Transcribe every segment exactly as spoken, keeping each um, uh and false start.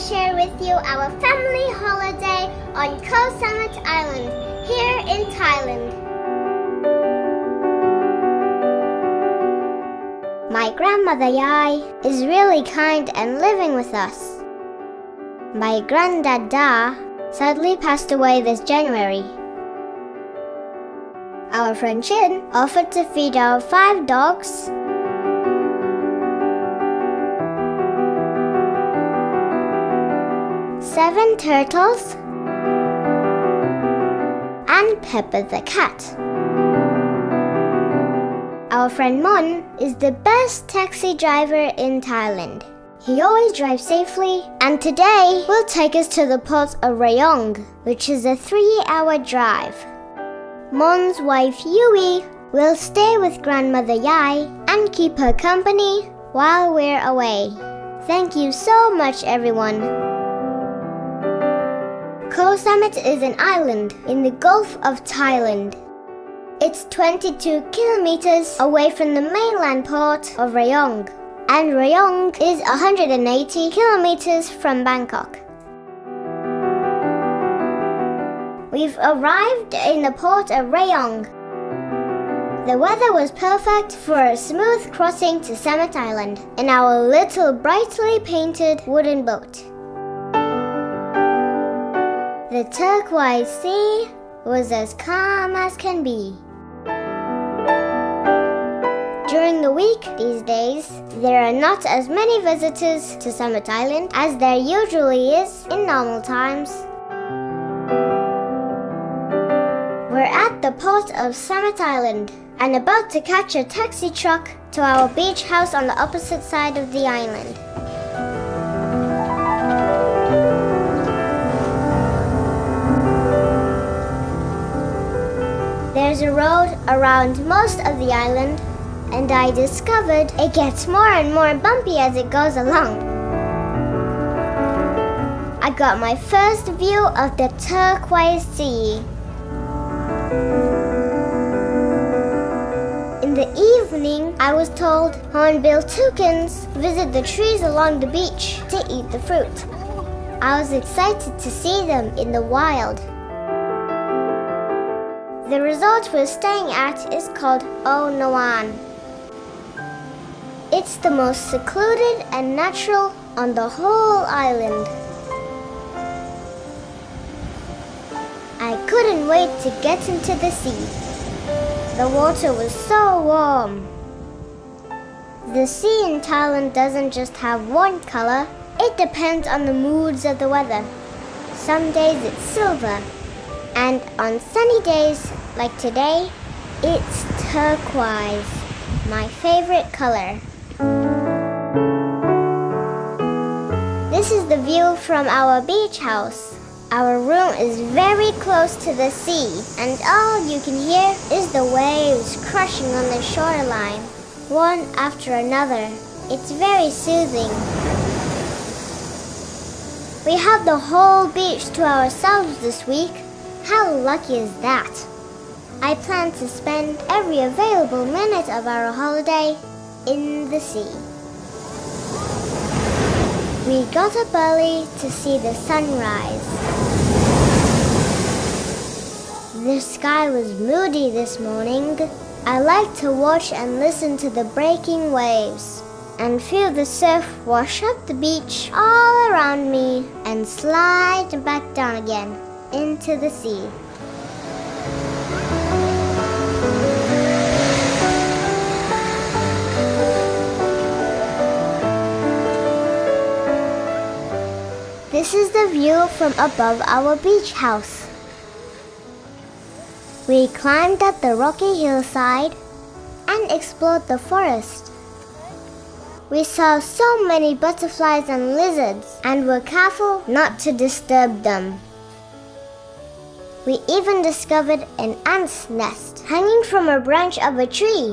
share with you our family holiday on Koh Samet Island, here in Thailand. My grandmother Yai is really kind and living with us. My granddad Da sadly passed away this January. Our friend Chin offered to feed our five dogs, seven turtles, and Pepper the cat. Our friend Mon is the best taxi driver in Thailand. He always drives safely, and today will take us to the port of Rayong, which is a three-hour drive. Mon's wife Yui will stay with grandmother Yai and keep her company while we're away. Thank you so much, everyone. Koh Samet is an island in the Gulf of Thailand. It's twenty-two kilometers away from the mainland port of Rayong, and Rayong is one hundred eighty kilometers from Bangkok. We've arrived in the port of Rayong. The weather was perfect for a smooth crossing to Samet Island in our little brightly painted wooden boat. The turquoise sea was as calm as can be. During the week these days, there are not as many visitors to Samet Island as there usually is in normal times. We're at the port of Samet Island and about to catch a taxi truck to our beach house on the opposite side of the island. There's a road around most of the island, and I discovered it gets more and more bumpy as it goes along. I got my first view of the turquoise sea. In the evening, I was told hornbill toucans visit the trees along the beach to eat the fruit. I was excited to see them in the wild. The resort we're staying at is called O Nawan. It's the most secluded and natural on the whole island. I couldn't wait to get into the sea. The water was so warm. The sea in Thailand doesn't just have one color. It depends on the moods of the weather. Some days it's silver, and on sunny days like today, it's turquoise, my favorite color. This is the view from our beach house. Our room is very close to the sea, and all you can hear is the waves crashing on the shoreline, one after another. It's very soothing. We have the whole beach to ourselves this week. How lucky is that? I plan to spend every available minute of our holiday in the sea. We got up early to see the sunrise. The sky was moody this morning. I like to watch and listen to the breaking waves and feel the surf wash up the beach all around me and slide back down again into the sea. This is the view from above our beach house. We climbed up the rocky hillside and explored the forest. We saw so many butterflies and lizards and were careful not to disturb them. We even discovered an ant's nest hanging from a branch of a tree.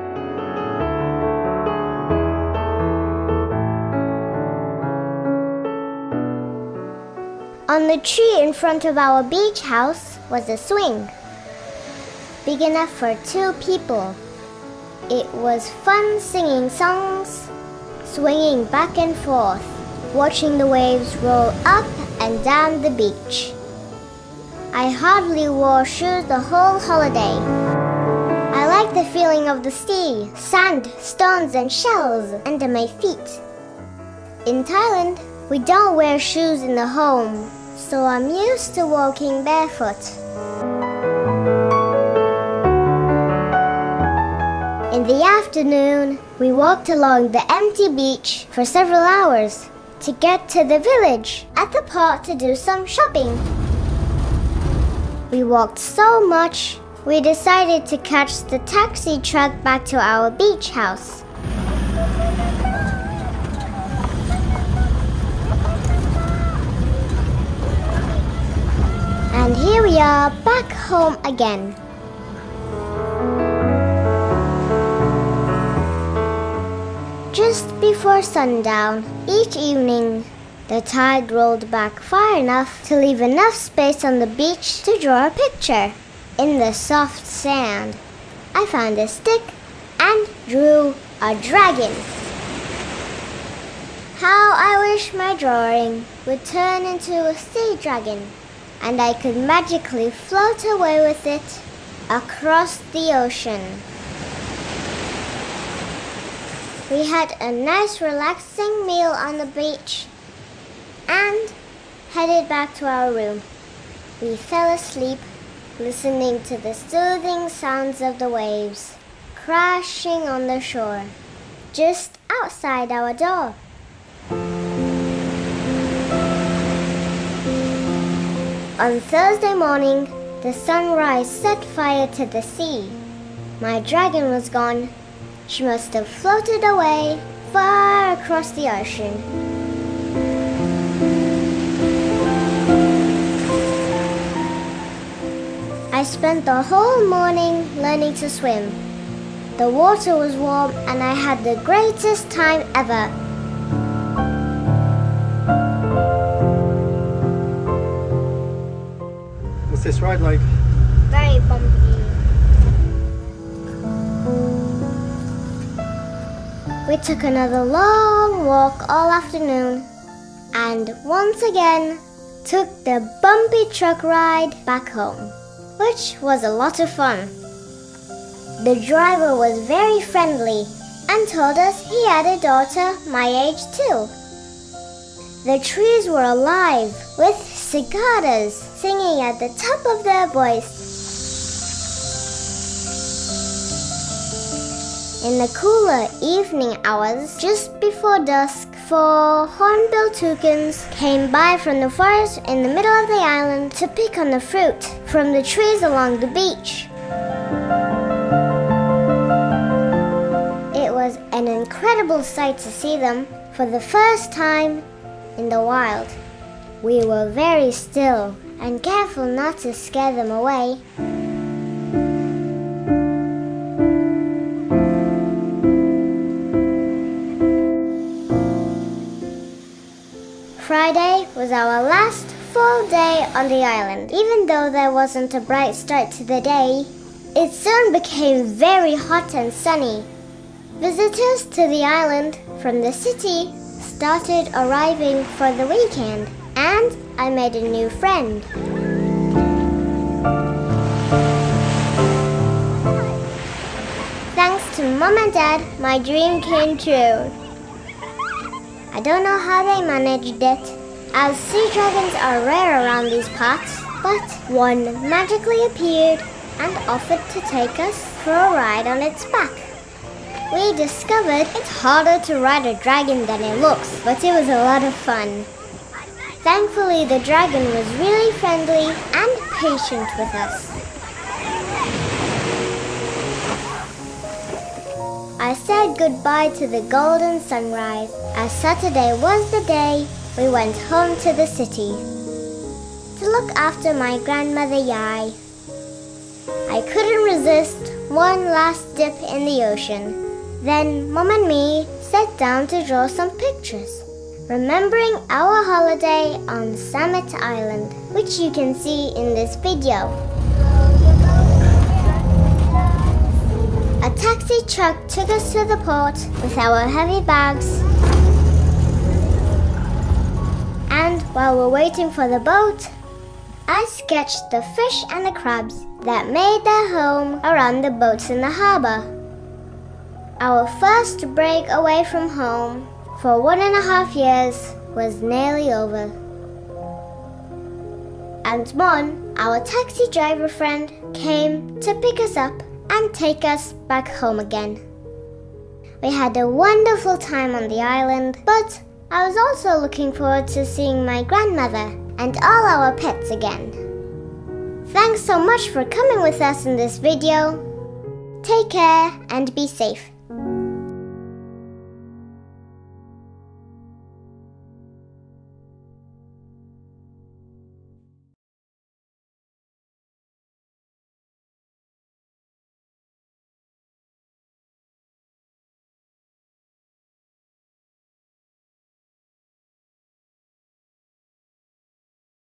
On the tree in front of our beach house was a swing, big enough for two people. It was fun singing songs, swinging back and forth. watching the waves roll up and down the beach. I hardly wore shoes the whole holiday. I like the feeling of the sea, sand, stones and shells under my feet. In Thailand, we don't wear shoes in the home, so I'm used to walking barefoot. In the afternoon, we walked along the empty beach for several hours to get to the village at the park to do some shopping. We walked so much, we decided to catch the taxi truck back to our beach house. And here we are back home again. Just before sundown, each evening, the tide rolled back far enough to leave enough space on the beach to draw a picture. In the soft sand, I found a stick and drew a dragon. How I wish my drawing would turn into a sea dragon, and I could magically float away with it across the ocean. We had a nice relaxing meal on the beach and headed back to our room. We fell asleep listening to the soothing sounds of the waves crashing on the shore just outside our door. On Thursday morning, the sunrise set fire to the sea. My dragon was gone. She must have floated away far across the ocean. I spent the whole morning learning to swim. The water was warm and I had the greatest time ever. What's this ride like? Very bumpy. We took another long walk all afternoon and once again took the bumpy truck ride back home, which was a lot of fun. The driver was very friendly and told us he had a daughter my age too. The trees were alive with cicadas singing at the top of their voice. In the cooler evening hours, just before dusk, four hornbill toucans came by from the forest in the middle of the island to pick on the fruit from the trees along the beach. It was an incredible sight to see them for the first time in the wild. We were very still and careful not to scare them away. Friday was our last full day on the island. Even though there wasn't a bright start to the day, it soon became very hot and sunny. Visitors to the island from the city started arriving for the weekend, and I made a new friend. Thanks to Mom and Dad, my dream came true. I don't know how they managed it, as sea dragons are rare around these parts, but one magically appeared and offered to take us for a ride on its back. We discovered it's harder to ride a dragon than it looks, but it was a lot of fun. Thankfully, the dragon was really friendly and patient with us. I said goodbye to the golden sunrise, as Saturday was the day we went home to the city to look after my grandmother Yai. I couldn't resist one last dip in the ocean. Then Mom and me sat down to draw some pictures, remembering our holiday on Samet Island, which you can see in this video. A taxi truck took us to the port with our heavy bags. And while we're waiting for the boat, I sketched the fish and the crabs that made their home around the boats in the harbour. Our first break away from home for one and a half years was nearly over. And Mon, our taxi driver friend, came to pick us up and take us back home again. We had a wonderful time on the island, but I was also looking forward to seeing my grandmother and all our pets again. Thanks so much for coming with us in this video. Take care and be safe.